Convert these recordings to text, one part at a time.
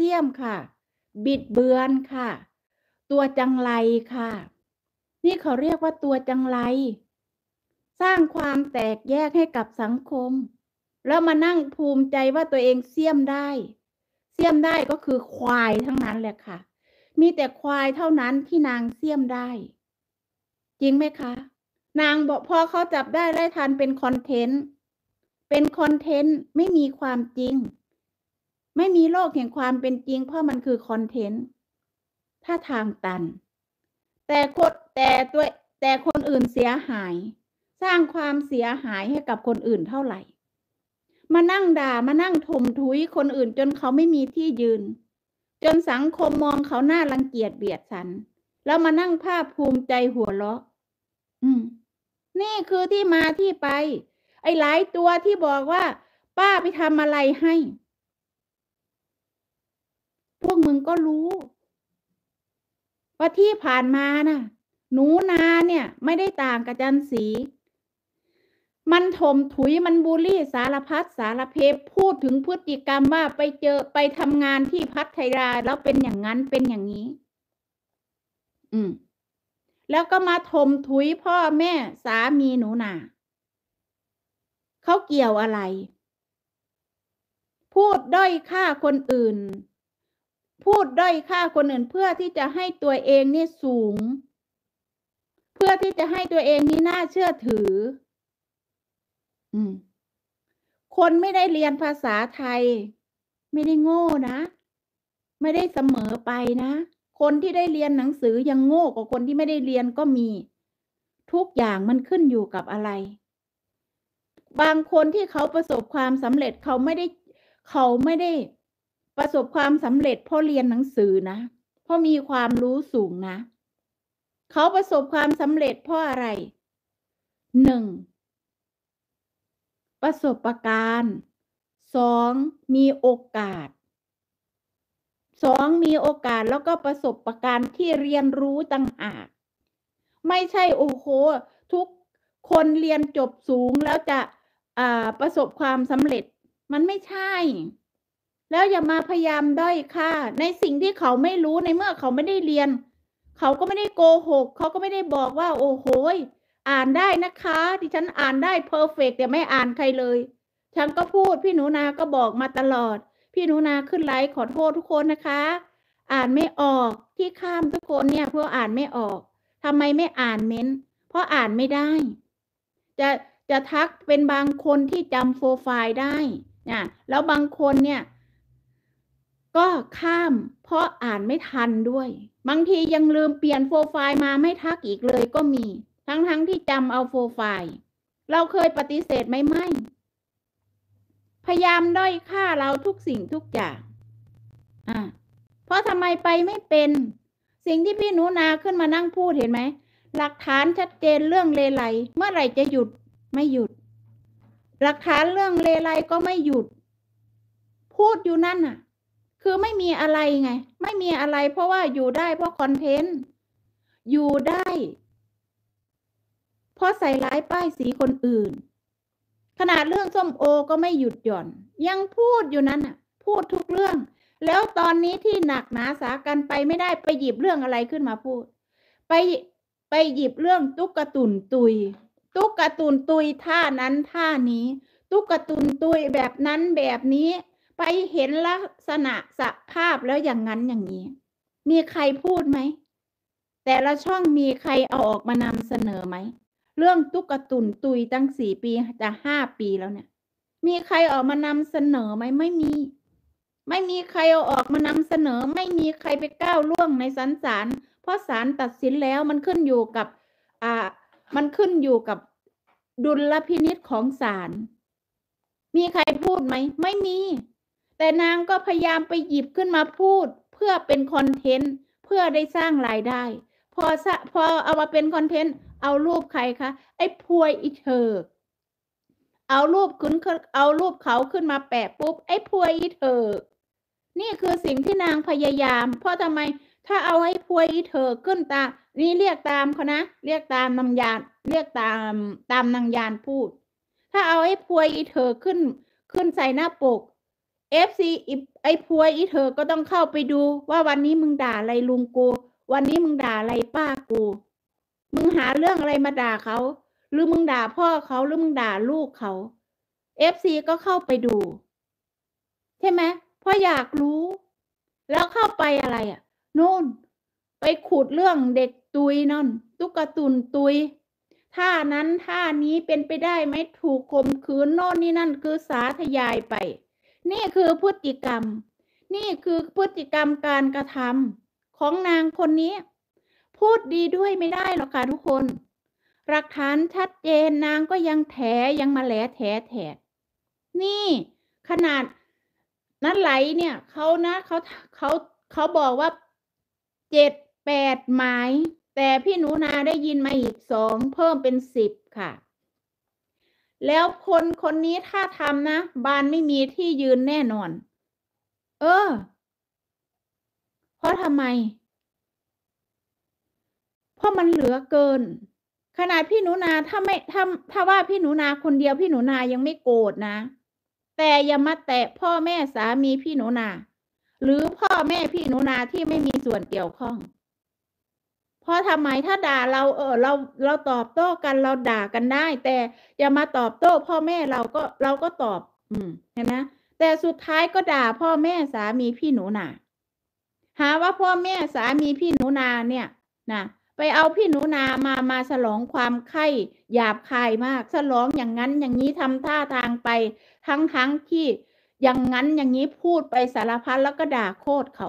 สี้ยมค่ะบิดเบือนค่ะตัวจังไรค่ะนี่เขาเรียกว่าตัวจังไรสร้างความแตกแยกให้กับสังคมแล้วมานั่งภูมิใจว่าตัวเองเสี้ยมได้เสี้ยมได้ก็คือควายทั้งนั้นแหละค่ะมีแต่ควายเท่านั้นที่นางเสี้ยมได้จริงไหมคะนางบอกพอเขาจับได้ไล่ทันเป็นคอนเทนต์ไม่มีความจริงไม่มีโลกแห่งความเป็นจริงเพราะมันคือคอนเทนต์ถ้าทางตันแต่คนอื่นเสียหายสร้างความเสียหายให้กับคนอื่นเท่าไหร่มานั่งด่ามานั่งถมถุยคนอื่นจนเขาไม่มีที่ยืนจนสังคมมองเขาหน้ารังเกียจเบียดฉันแล้วมานั่งภาคภูมิใจหัวเราะนี่คือที่มาที่ไปไอ้หลายตัวที่บอกว่าป้าไปทำอะไรให้พวกมึงก็รู้ว่าที่ผ่านมาน่ะหนูนาเนี่ยไม่ได้ต่างกับจันสีมันถมถุยมันบูลลี่สารพัดสารเพพูดถึงพฤติกรรมว่าไปทำงานที่พัทยาแล้วเป็นอย่างนั้นเป็นอย่างนี้แล้วก็มาถมถุยพ่อแม่สามีหนูนาเขาเกี่ยวอะไรพูดด้อยค่าคนอื่นเพื่อที่จะให้ตัวเองนี่สูงเพื่อที่จะให้ตัวเองนี่น่าเชื่อถือคนไม่ได้เรียนภาษาไทยไม่ได้โง่นะไม่ได้เสมอไปนะคนที่ได้เรียนหนังสือยังโง่กว่าคนที่ไม่ได้เรียนก็มีทุกอย่างมันขึ้นอยู่กับอะไรบางคนที่เขาประสบความสำเร็จเขาไม่ได้ประสบความสำเร็จเพราะเรียนหนังสือนะเพราะมีความรู้สูงนะเขาประสบความสำเร็จเพราะอะไร1ประสบการณ์2มีโอกาสแล้วก็ประสบการณ์ที่เรียนรู้ต่างหากไม่ใช่โอ้โหทุกคนเรียนจบสูงแล้วจะประสบความสำเร็จมันไม่ใช่แล้วอย่ามาพยายามด้อยค่าในสิ่งที่เขาไม่รู้ในเมื่อเขาไม่ได้เรียนเขาก็ไม่ได้โกหกเขาก็ไม่ได้บอกว่าโอ้โหอ่านได้นะคะดิฉันอ่านได้เพอร์เฟกต์แต่ไม่อ่านใครเลยฉันก็พูดพี่หนูนาก็บอกมาตลอดพี่หนูนาขึ้นไลฟ์ขอโทษทุกคนนะคะอ่านไม่ออกที่ข้ามทุกคนเนี่ยเพราะอ่านไม่ออกทำไมไม่อ่านเม้นเพราะอ่านไม่ได้จะทักเป็นบางคนที่จำโปรไฟล์ได้นะแล้วบางคนเนี่ยก็ข้ามเพราะอ่านไม่ทันด้วยบางทียังลืมเปลี่ยนโปรไฟล์มาไม่ทักอีกเลยก็มีทั้งที่จำเอาโปรไฟล์เราเคยปฏิเสธไม่พยายามด้อยค่าเราทุกสิ่งทุกอย่างเพราะทำไมไปไม่เป็นสิ่งที่พี่หนูนาขึ้นมานั่งพูดเห็นไหมหลักฐานชัดเจนเรื่องเลไลเมื่อไหร่จะหยุดไม่หยุดหลักฐานเรื่องเลไลก็ไม่หยุดพูดอยู่นั่นน่ะคือไม่มีอะไรไงไม่มีอะไรเพราะว่าอยู่ได้เพราะคอนเทนต์อยู่ได้เพราะใส่ร้ายป้ายสีคนอื่นขนาดเรื่องส้มโอก็ไม่หยุดหย่อนยังพูดอยู่นั่นน่ะพูดทุกเรื่องแล้วตอนนี้ที่หนักหนาสากันไปไม่ได้ไปหยิบเรื่องอะไรขึ้นมาพูดไปหยิบเรื่องตุ๊กตุนตุยท่านั้นท่านี้ตุ๊กตุนตุยแบบนั้นแบบนี้ไปเห็นลักษณะสภาพแล้วอย่างนั้นอย่างนี้มีใครพูดไหมแต่ละช่องมีใครเอาออกมานำเสนอไหมเรื่องตุ๊กตุนตุยตั้ง4 ปีจะ5 ปีแล้วเนี่ยมีใครออกมานำเสนอไหมไม่มีใครเอาออกมานำเสนอไม่มีใครไปก้าวล่วงในศาลเพราะศาลตัดสินแล้วมันขึ้นอยู่กับดุลพินิจของศาลมีใครพูดไหมไม่มีแต่นางก็พยายามไปหยิบขึ้นมาพูดเพื่อเป็นคอนเทนต์เพื่อได้สร้างรายได้พอเอามาเป็นคอนเทนต์เอารูปใครคะไอ้พวยอีเธอเอารูปเขาขึ้นมาแปะปุ๊บไอ้พวยอีเธอนี่คือสิ่งที่นางพยายามเพราะทำไมถ้าเอาไอ้พวยอีเธอขึ้นตานี่เรียกตามเขานะเรียกตามนางยานเรียกตามนางยานพูดถ้าเอาไอ้พวยอีเธอขึ้นใส่หน้าปก FC ไอ้พวยอีเธอก็ต้องเข้าไปดูว่าวันนี้มึงด่าอะไรลุงกูวันนี้มึงด่าอะไรป้ากูมึงหาเรื่องอะไรมาด่าเขาหรือมึงด่าพ่อเขาหรือมึงด่าลูกเขา FC ก็เข้าไปดูใช่ไหมเพราะอยากรู้แล้วเข้าไปอะไรอ่ะนู่นไปขุดเรื่องเด็กตุยนั่นตุ๊กตุนตุยท่านั้นท่านี้เป็นไปได้ไหมถูกข่มขืนโน่นนี่นั่นคือสาธยายไปนี่คือพฤติกรรมนี่คือพฤติกรรมการกระทำของนางคนนี้พูดดีด้วยไม่ได้หรอกค่ะทุกคนหลักฐานชัดเจนนางก็ยังแถยังมาแหลแถนี่ขนาดนั้นไหลเนี่ยเขานะเขาบอกว่า7-8 หมายแต่พี่หนูนาได้ยินมาอีก2เพิ่มเป็น10ค่ะแล้วคนนี้ถ้าทำนะบานไม่มีที่ยืนแน่นอนเพราะทำไมเพราะมันเหลือเกินขนาดพี่หนูนาถ้าว่าพี่หนูนาคนเดียวพี่หนูนายังไม่โกรธนะแต่อย่ามาแตะพ่อแม่สามีพี่หนูนาหรือพ่อแม่พี่หนูนาที่ไม่มีส่วนเกี่ยวข้องเพราะทำไมถ้าด่าเราเราตอบโต้กันเราด่ากันได้แต่อย่ามาตอบโต้พ่อแม่เราก็ตอบเห็นไหมแต่สุดท้ายก็ด่าพ่อแม่สามีพี่หนูนาหาว่าพ่อแม่สามีพี่หนูนาเนี่ยนะไปเอาพี่หนูนามาฉลองความไข้หยาบคายมากฉลองอย่างนั้นอย่างนี้ทำท่าทางไปทั้งที่อย่างนั้นอย่างนี้พูดไปสารพัดแล้วก็ด่าโคตรเขา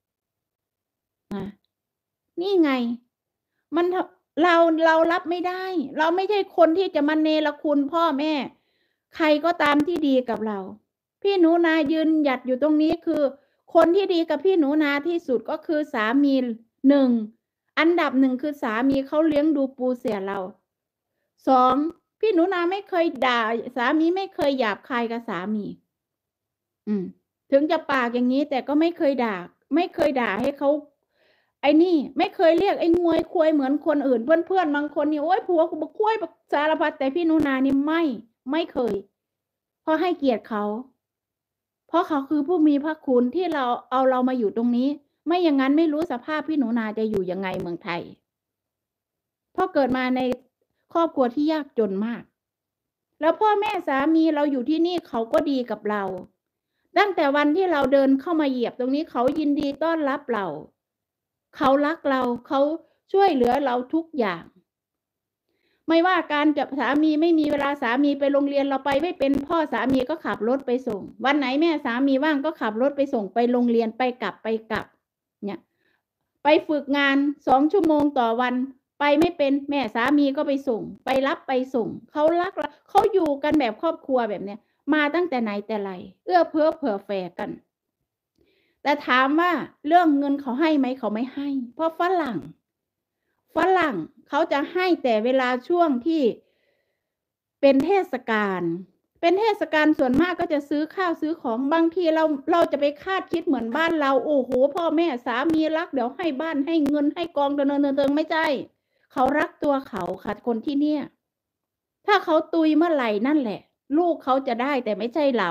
นี่ไงมันเรารับไม่ได้เราไม่ใช่คนที่จะมาเนรคุณพ่อแม่ใครก็ตามที่ดีกับเราพี่หนูนายืนหยัดอยู่ตรงนี้คือคนที่ดีกับพี่หนูนาที่สุดก็คือสามีอันดับ1คือสามีเขาเลี้ยงดูปูเสียเรา2พี่หนูนาไม่เคยด่าสามีไม่เคยหยาบคายกับสามีถึงจะปากอย่างนี้แต่ก็ไม่เคยด่าให้เขาไอ้นี่ไม่เคยเรียกไอ้งวยควยเหมือนคนอื่นเพื่อนบางคนนี่โอ๊ยผัวกูบอกควยบอกสารพัดแต่พี่หนูนานี่ไม่เคยเพราะให้เกียรติเขาเพราะเขาคือผู้มีพระคุณที่เรามาอยู่ตรงนี้ไม่อย่างนั้นไม่รู้สภาพพี่หนูนาจะอยู่ยังไงเมืองไทยเพราะเกิดมาในครอบครัวที่ยากจนมากแล้วพ่อแม่สามีเราอยู่ที่นี่เขาก็ดีกับเราตั้งแต่วันที่เราเดินเข้ามาเหยียบตรงนี้เขายินดีต้อนรับเราเขารักเราเขาช่วยเหลือเราทุกอย่างไม่ว่าการจะสามีไม่มีเวลาสามีไปโรงเรียนเราไปไม่เป็นพ่อสามีก็ขับรถไปส่งวันไหนแม่สามีว่างก็ขับรถไปส่งไปโรงเรียนไปกลับเนี่ยไปฝึกงาน2 ชั่วโมงต่อวันไปไม่เป็นแม่สามีก็ไปส่งไปรับไปส่งเขารักเราเขาอยู่กันแบบครอบครัวแบบเนี้ยมาตั้งแต่ไหนแต่ไรเอื้อเฟื้อเผื่อแผ่กันแต่ถามว่าเรื่องเงินเขาให้ไหมเขาไม่ให้เพราะฝรั่งเขาจะให้แต่เวลาช่วงที่เป็นเทศกาลส่วนมากก็จะซื้อข้าวซื้อของบางทีเราจะไปคาดคิดเหมือนบ้านเราโอ้โหพ่อแม่สามีรักเดี๋ยวให้บ้านให้เงินให้กองเดินไม่ใช่เขารักตัวเขาค่ะคนที่เนี่ยถ้าเขาตุยเมื่อไหร่นั่นแหละลูกเขาจะได้แต่ไม่ใช่เรา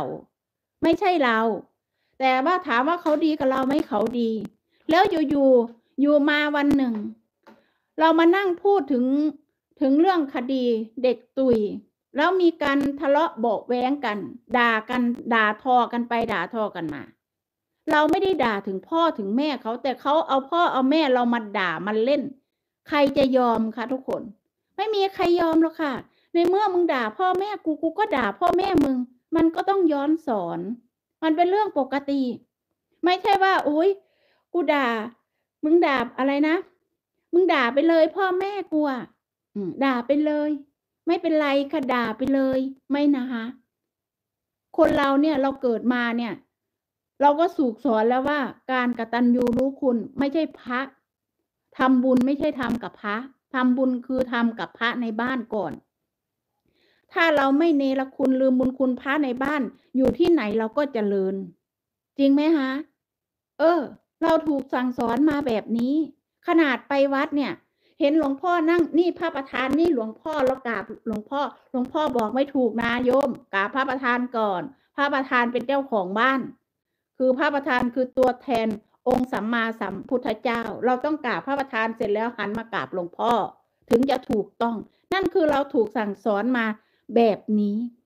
แต่ว่าถามว่าเขาดีกับเราไหมเขาดีแล้วอยู่มาวันหนึ่งเรามานั่งพูดถึงเรื่องคดีเด็กตุยแล้วมีการทะเลาะเบาะแว้งกันด่าทอกันไปด่าทอกันมาเราไม่ได้ด่าถึงพ่อถึงแม่เขาแต่เขาเอาพ่อเอาแม่เรามาด่ามันเล่นใครจะยอมคะทุกคนไม่มีใครยอมหรอกค่ะในเมื่อมึงด่าพ่อแม่กูก็ด่าพ่อแม่มึงมันก็ต้องย้อนสอนมันเป็นเรื่องปกติไม่ใช่ว่าโอ๊ยกูด่ามึงด่าอะไรนะมึงด่าไปเลยพ่อแม่กูด่าไปเลยไม่เป็นไรค่ะด่าไปเลยไม่นะคะคนเราเนี่ยเราเกิดมาเนี่ยเราก็ถูกสอนแล้วว่าการกตัญญูรู้คุณไม่ใช่พระทำบุญไม่ใช่ทำกับพระทำบุญคือทำกับพระในบ้านก่อนถ้าเราไม่เนรคุณลืมบุญคุณพระในบ้านอยู่ที่ไหนเราก็เจริญจริงไหมคะเราถูกสั่งสอนมาแบบนี้ขนาดไปวัดเนี่ยเห็นหลวงพ่อนั่งนี่พระประธานนี่หลวงพ่อแล้วกราบหลวงพ่อบอกไม่ถูกนะโยมกราบพระประธานก่อนพระประธานเป็นเจ้าของบ้านคือพระประธานคือตัวแทนองค์สัมมาสัมพุทธเจ้า เราต้องกราบพระประธานเสร็จแล้วหันมากราบหลวงพ่อถึงจะถูกต้อง นั่นคือเราถูกสั่งสอนมาแบบนี้